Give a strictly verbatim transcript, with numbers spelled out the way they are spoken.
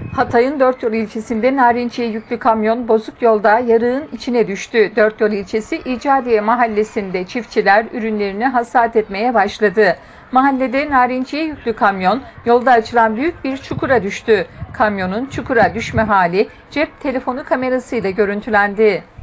Hatay'ın Dörtyol ilçesinde Narenciye yüklü kamyon bozuk yolda yarığın içine düştü. Dörtyol ilçesi İcadiye mahallesinde çiftçiler ürünlerini hasat etmeye başladı. Mahallede Narenciye yüklü kamyon yolda açılan büyük bir çukura düştü. Kamyonun çukura düşme hali cep telefonu kamerasıyla görüntülendi.